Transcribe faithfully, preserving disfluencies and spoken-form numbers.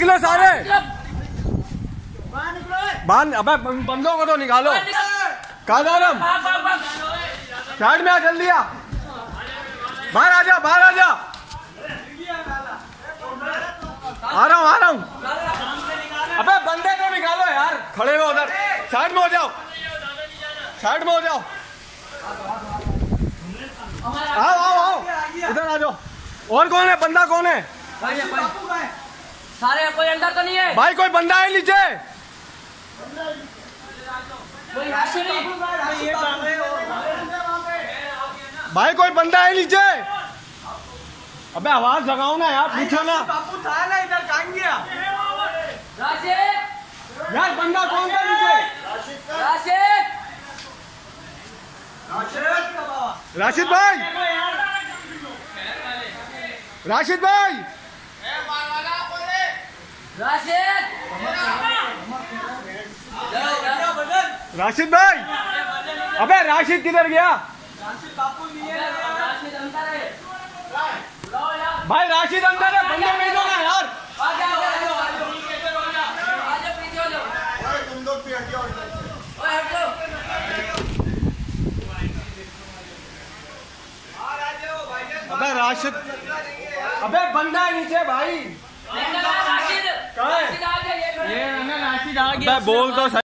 निकलो सारे, बाहर। अबे बंदों को तो निकालो। कादारम साइड में आ, जल्दी आ, बाहर आ जा, बाहर आ जा। आ रहा हूँ, आ रहा हूँ। अबे बंदे तो निकालो यार, खड़े हो उधर। साइड में हो जाओ, साइड में हो जाओ। आओ आओ आओ, इधर आ जाओ। और कौन है, बंदा कौन है? सारे कोई अंदर तो नहीं है भाई? कोई बंदा है नीचे? भाई कोई बंदा है नीचे? अबे आवाज जगाओ ना यार, पूछो ना। बापू था ना इधर, कहाँ गया? राशिद यार बंदा कौन था नीचे? राशिद राशिद भाई, राशिद भाई, राशिद राशिद भाई। अबे राशिद किधर गया? बापू नहीं है। राशिद अंदर है। भाई राशिद अंदर है, बंदे नहीं दो ना यार। आजा आजा आजा पीछे हो जाओ। तुम लोग भी हटियो। ओए हट जाओ। अबे राशिद, अबे बंदा है नीचे भाई। राशिद कहाँ है? राशिद आ गया, ये ये ना राशिद आ गया। बोल तो